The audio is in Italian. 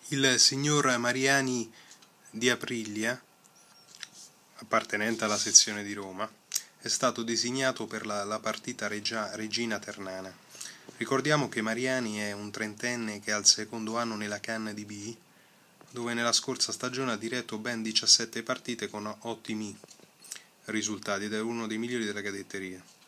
Il signor Mariani di Aprilia, appartenente alla sezione di Roma, è stato designato per la partita Regina Ternana. Ricordiamo che Mariani è un trentenne che ha il secondo anno nella Cannes di B, dove nella scorsa stagione ha diretto ben 17 partite con ottimi risultati ed è uno dei migliori della cadetteria.